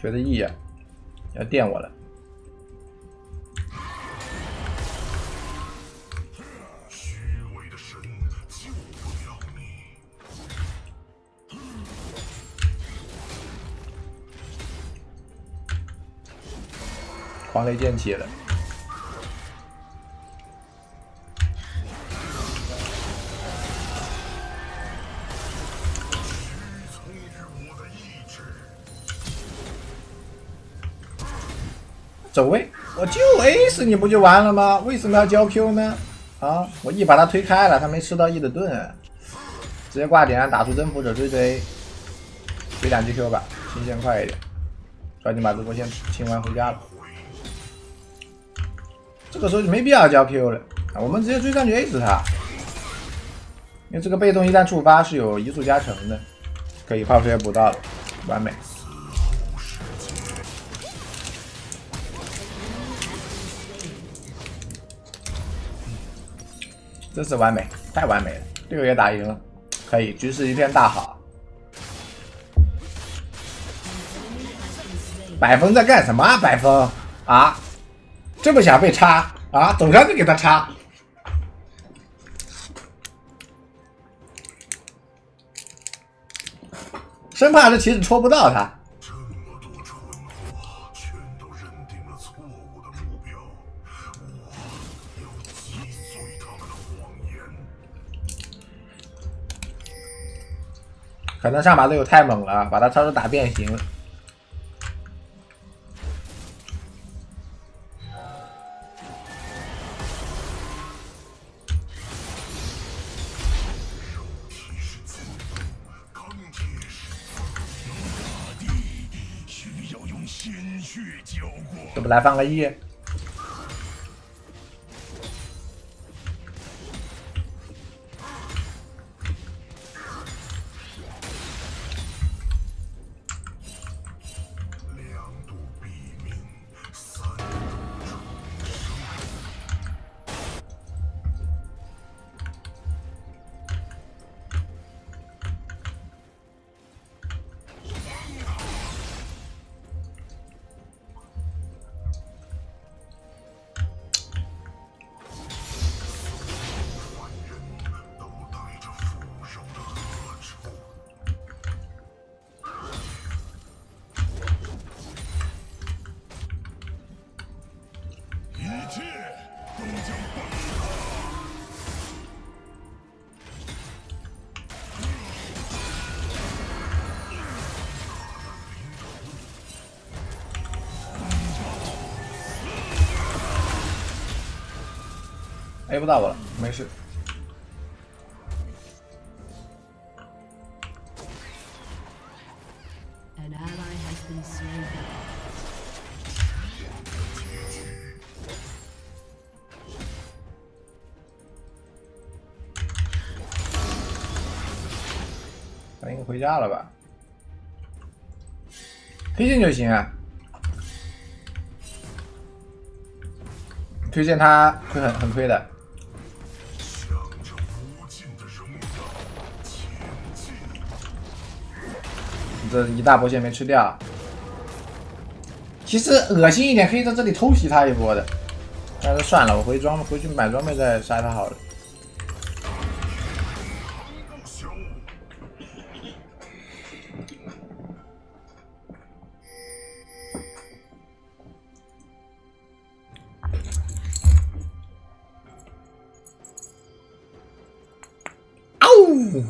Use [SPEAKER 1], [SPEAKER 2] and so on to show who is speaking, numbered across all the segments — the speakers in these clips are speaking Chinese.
[SPEAKER 1] 觉得 E 啊，要电我了。
[SPEAKER 2] 虚伪的神救不了你。
[SPEAKER 1] 狂雷剑起了。 走位，我就 A 死你不就完了吗？为什么要交 Q 呢？啊，我 E 把他推开了，他没吃到 E 的盾，直接挂点打出征服者追追2级 Q 吧，清线快一点，抓紧把这波先清完回家了。这个时候就没必要交 Q 了啊，我们直接追上去 A 死他，因为这个被动一旦触发是有移速加成的，可以炮车也补到了，完美。 真是完美，太完美了！6也打赢了，可以，局势一片大好。百分在干什么啊？百分啊，这么想被插啊？走上去给他插。生怕这棋子戳不到他。
[SPEAKER 2] 这么多蠢货，全都认定了错误的目标，我要击碎他们的谎言。
[SPEAKER 1] 可能上把队友太猛了，把他超出打变形了。
[SPEAKER 2] 肉体是金属，钢铁是大地需要用鲜血浇过。
[SPEAKER 1] 这不来放个E？
[SPEAKER 2] 2度毙命，3度重生。凡人都带着腐朽的恶臭。 一切都将崩塌。
[SPEAKER 1] A 不到我了，没事。
[SPEAKER 3] An ally has been slain.
[SPEAKER 1] 他应该回家了吧？推荐就行啊。推荐他会很推的。
[SPEAKER 2] 向着无尽的荣耀前进。
[SPEAKER 1] 这一大波线没吃掉。其实恶心一点，可以在这里偷袭他一波的，但是算了，我回去买装备再杀他好了。
[SPEAKER 2] 小五。
[SPEAKER 1] 哦，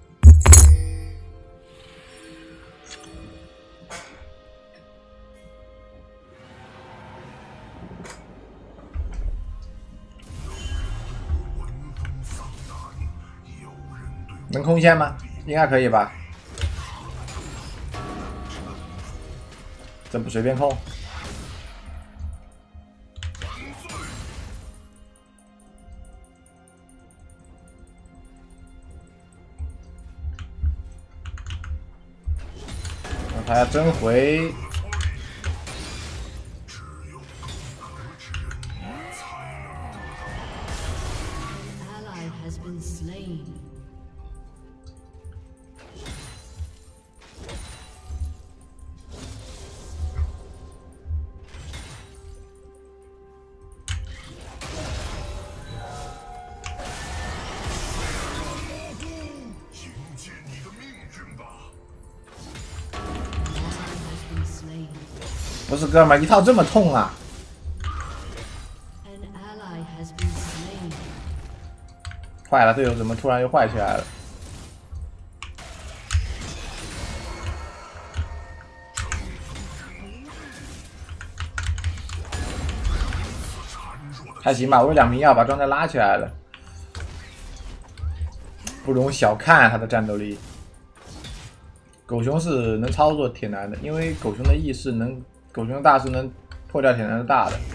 [SPEAKER 1] 能空线吗？应该可以吧？这不随便控。他要真回，
[SPEAKER 3] Ally has been slain.
[SPEAKER 1] 啊不是哥们儿，一套这么痛啊！
[SPEAKER 3] An ally has been slain.
[SPEAKER 1] 坏了，队友怎么突然又坏起来了？还行吧，我有2瓶药把状态拉起来了，不容小看他的战斗力。狗熊是能操作铁男的，因为狗熊的 E 是能，狗熊大是能破掉铁男的大的。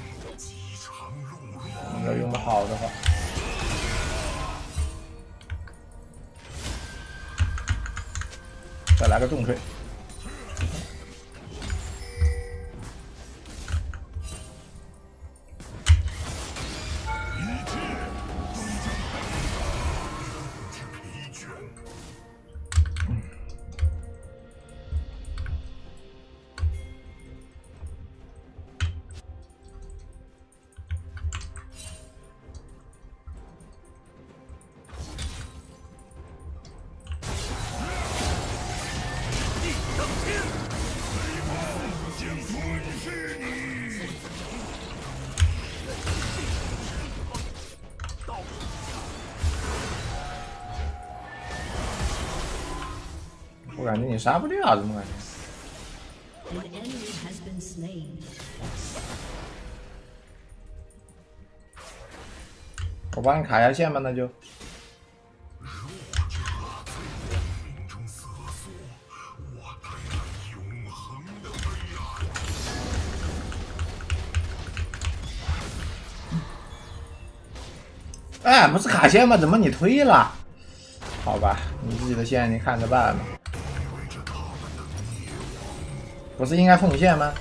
[SPEAKER 1] 要用的好的话。 再来个重锤，我感觉你杀不掉，怎么感觉？
[SPEAKER 3] An enemy has been slain.
[SPEAKER 1] 我帮你卡一下线吧，那就。
[SPEAKER 2] 名中瑟缩，我带来永恒的悲哀。
[SPEAKER 1] 哎，不是卡线吗？怎么你推了？好吧，你自己的线你看着办吧。不是应该奉献吗？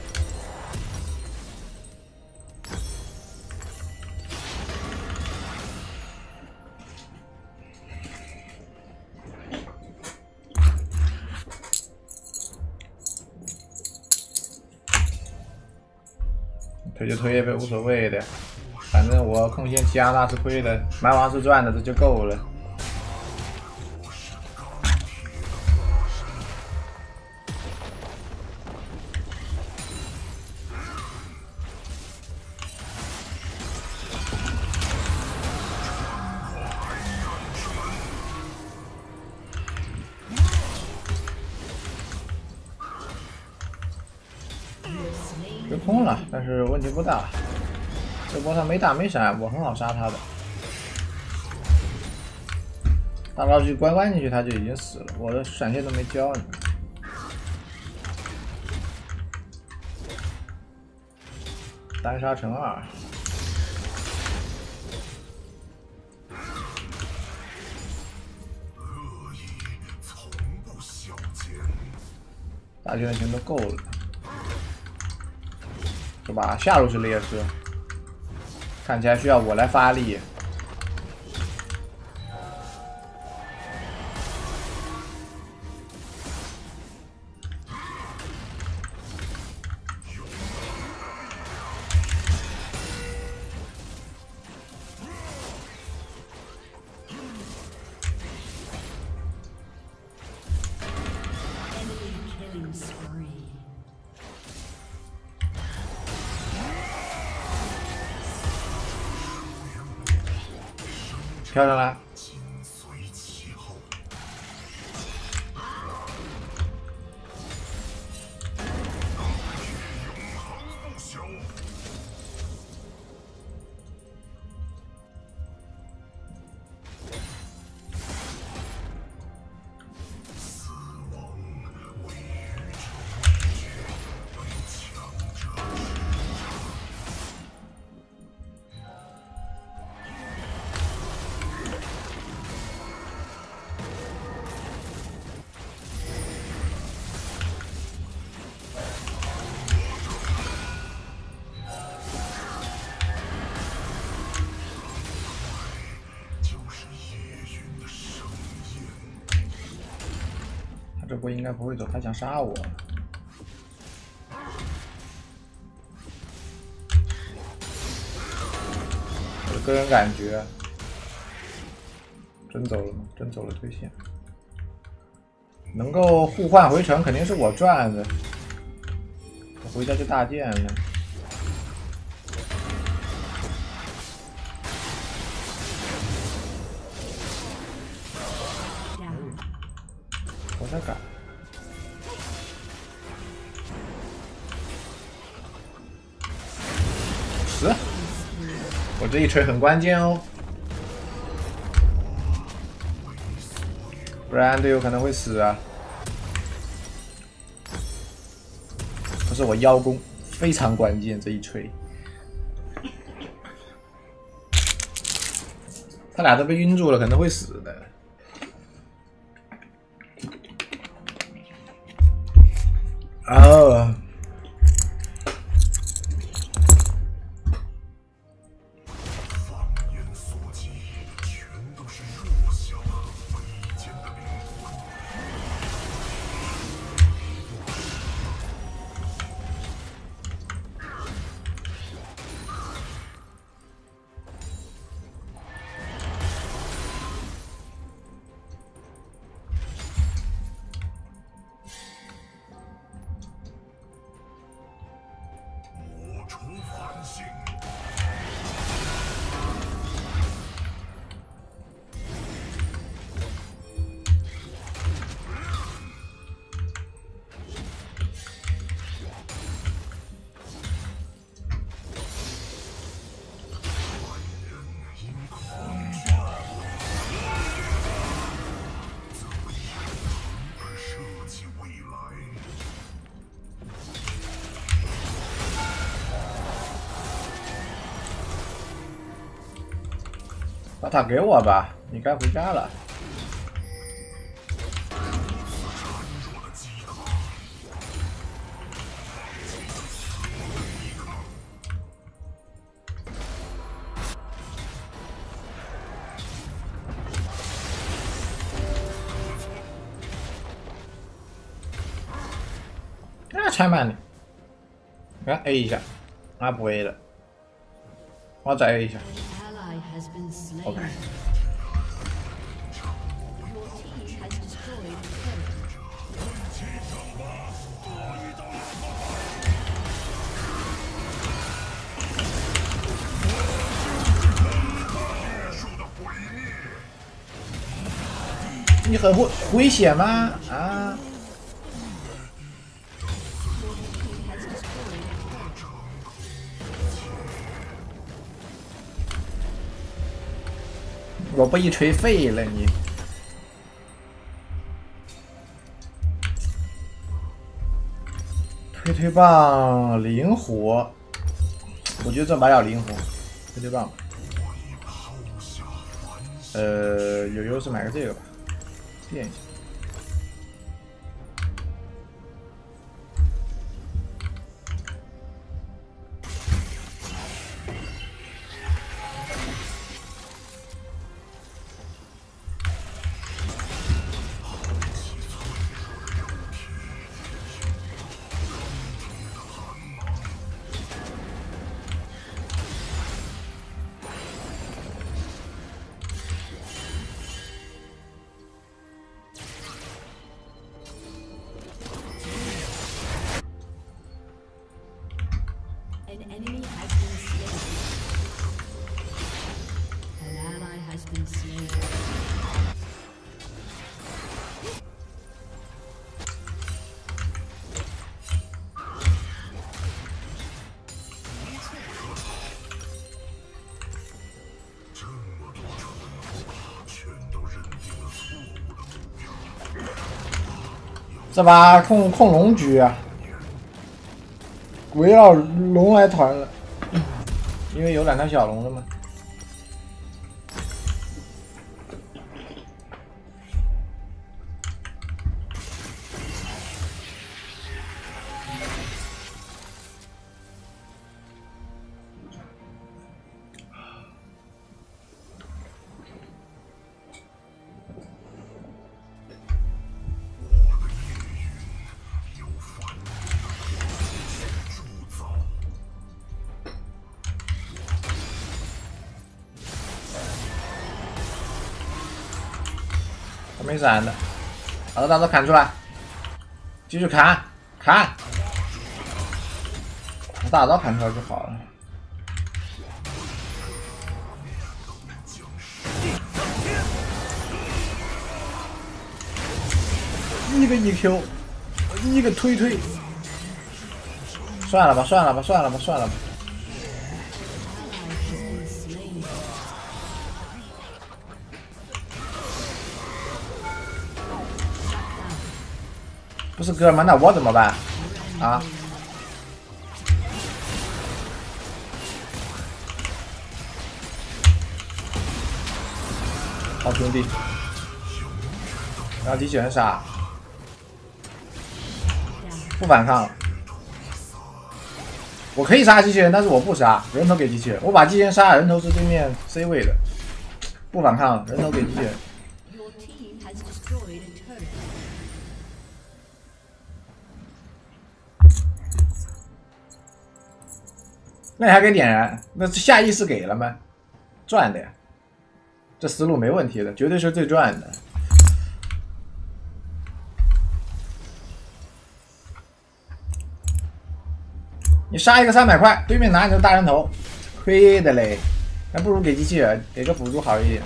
[SPEAKER 1] 推就推呗，无所谓的。反正我控线提阿纳是亏的，蛮王是赚的，这就够了。 就通了，但是问题不大。这波他没大没闪，我很好杀他的。大招去关进去他就已经死了，我的闪现都没交呢。单杀乘2。
[SPEAKER 2] 恶意从不消减。
[SPEAKER 1] 大圈的钱都够了。 是吧？下路是劣势，看起来需要我来发力。跳上来，
[SPEAKER 2] 紧随其后。永恒不朽。死亡为宇宙灭绝，为强者。
[SPEAKER 1] 他这波应该不会走，他想杀我。我的个人感觉，真走了吗？真走了，推线。能够互换回城，肯定是我赚的。 回家就大剑了。我在改。死！我这一锤很关键哦，不然队友可能会死啊。可是我邀功非常关键，这一锤，他俩都被晕住了，可能会死的。哦。把塔给我吧，你该回家了。啊，拆满了，你看 A 一下，啊不 A 了，我再 A 一下。OK。你很危险吗？啊！我不一锤废了你。推棒灵活，我觉得这把要灵活。推棒，有优势买个这个吧，垫一下。这把控龙局啊，围绕龙来团了，因为有2条小龙了嘛。没闪的，好的，大招砍出来，继续砍，砍！ 大招砍出来就好了。一个 EQ， 一个推，算了吧，算了吧，算了吧，算了吧。不是哥们，那我怎么办？啊？好兄弟，让机器人杀，不反抗了。我可以杀机器人，但是我不杀，人头给机器人。我把机器人杀了，人头是对面 C 位的，不反抗了，人头给机器人。
[SPEAKER 3] Your team has destroyed a turret.
[SPEAKER 1] 那你还给点燃？那下意识给了吗？赚的呀，这思路没问题的，绝对是最赚的。你杀一个300块，对面拿你的大人头，亏的嘞，还不如给机器人，给个辅助好一点。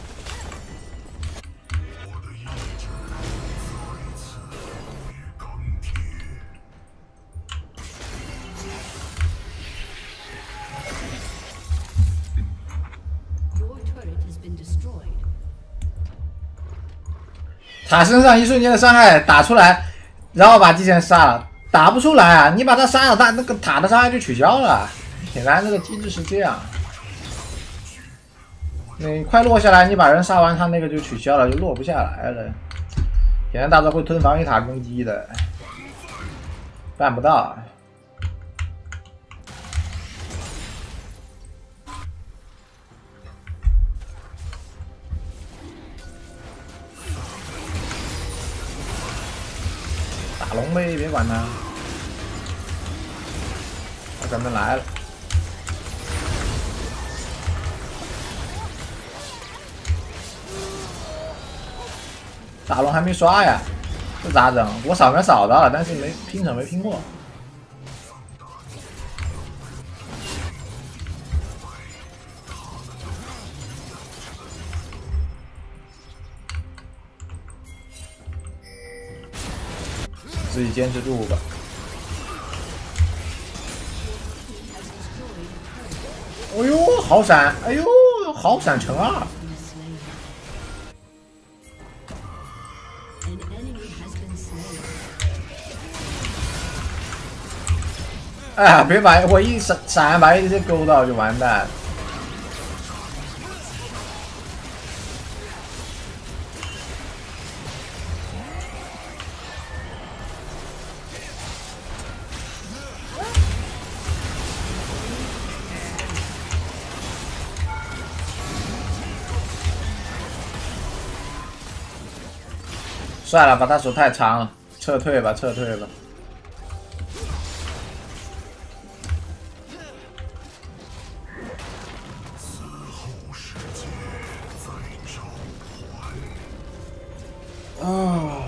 [SPEAKER 3] Your turret has been destroyed.
[SPEAKER 1] 他身上一瞬间的伤害打出来，然后把机器人杀了，打不出来啊！你把他杀了，他那个塔的伤害就取消了。显然这个机制是这样，你快落下来，你把人杀完，他那个就取消了，就落不下来了。显然大招会吞防御塔攻击的，办不到。打龙呗，别管他。他咱们来了。大龙还没刷呀，这咋整？我扫描扫到了，但是没拼成没拼过。自己坚持住吧。哎呦，好闪！哎呦，好闪乘2。
[SPEAKER 3] An enemy has been slain.
[SPEAKER 1] 哎呀，别把我一闪把这些勾到就完蛋。算了吧，他手太长了，撤退吧，撤退吧。啊！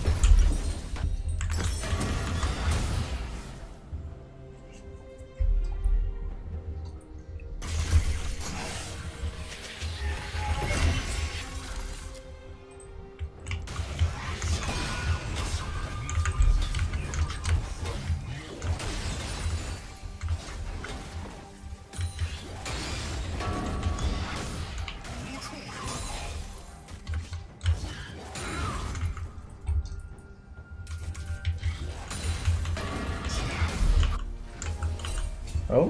[SPEAKER 1] 哦，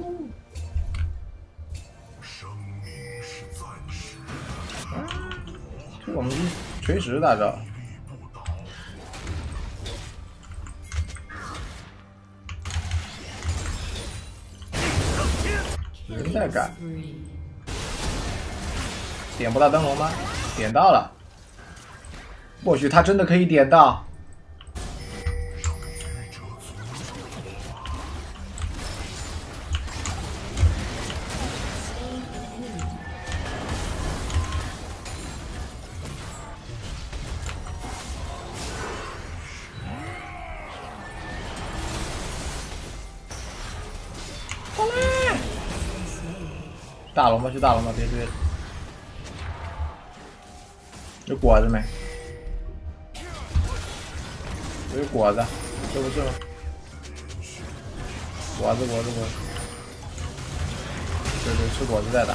[SPEAKER 1] 这我们锤石大招，人在赶，点不到灯笼吗？点到了，或许他真的可以点到。 大龙吧，去大龙吧，别追了。有果子没？有果子，是不是吗？果子。对，吃果子再打。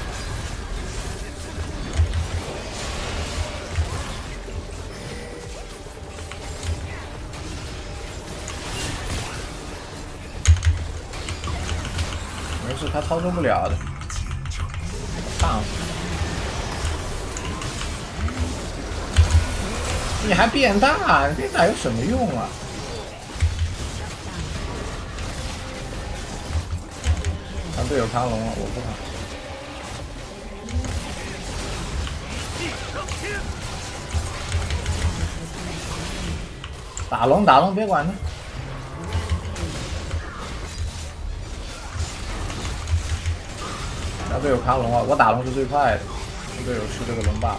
[SPEAKER 1] 没事，他操作不了的。烫死！你还变大？你变大有什么用啊？他队友扛龙了，我不扛。打龙，别管他。他队友扛龙啊，我打龙是最快的，他队友吃这个龙 buff。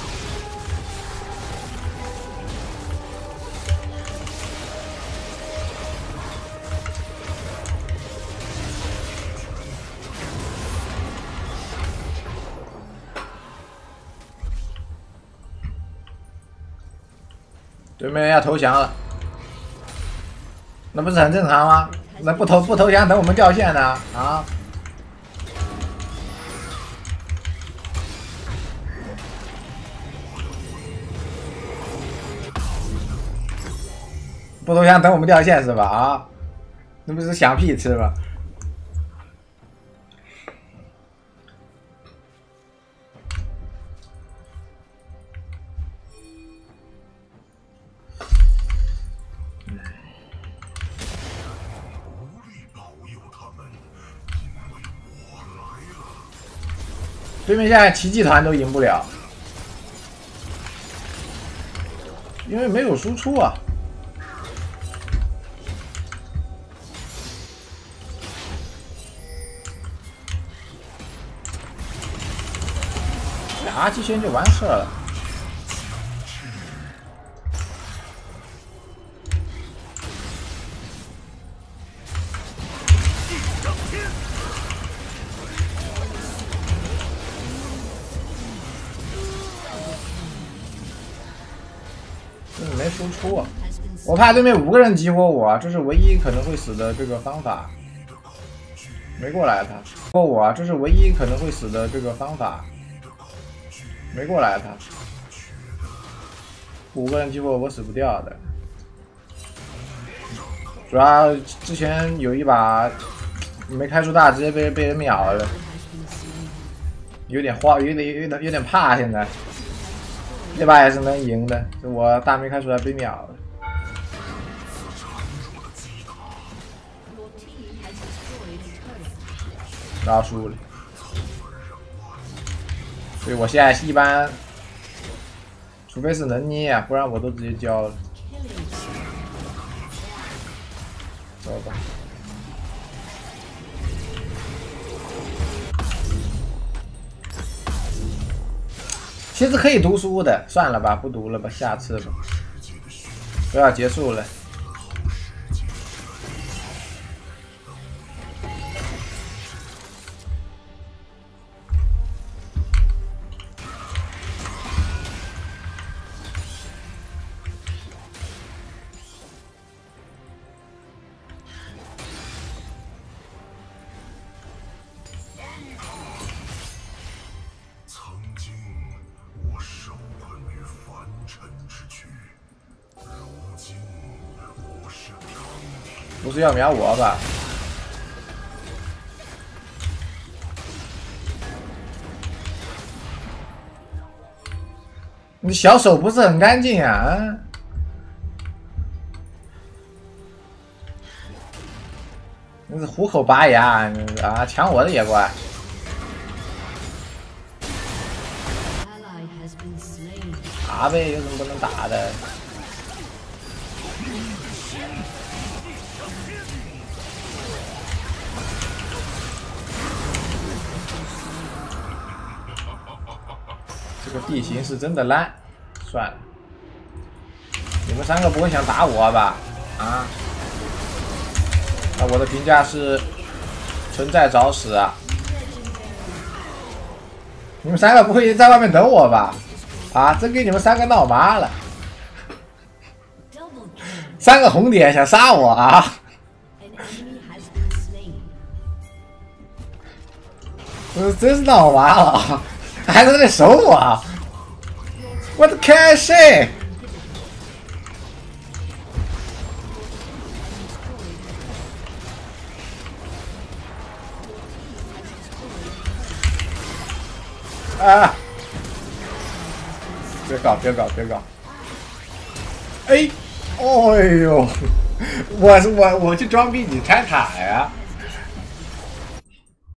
[SPEAKER 1] 对面要投降了，那不是很正常吗？那不投降，等我们掉线呢？啊？不投降，等我们掉线是吧？啊？那不是想屁吃吧？对面现在奇迹团都赢不了，因为没有输出啊。打几圈就完事了。没输出啊！我怕对面5个人激活我，这是唯一可能会死的这个方法。没过来他，过我，这是唯一可能会死的这个方法。没过来他，5个人激活我死不掉的。主要之前有一把没开出大，直接被人秒了，有点慌，有点怕现在。这把也是能赢的，我大没开出来被秒了。然后输了，所以我现在一般，除非是能捏啊，不然我都直接交了。走吧。其实可以读书的，算了吧，不读了吧，下次吧。都要结束了。不是要秒我吧？你小手不是很干净啊？你是虎口拔牙啊！抢我的野怪！打呗，有什么不能打的？这个地形是真的烂，算了，你们3个不会想打我吧？啊？那我的评价是存在找死啊！ 你们三个不会在外面等我吧？啊，真给你们三个闹麻了。三个红点想杀我啊！真是闹麻了，还在那里守我，我的开心！啊！别搞！哎，哦呦，我去装逼，你拆塔呀！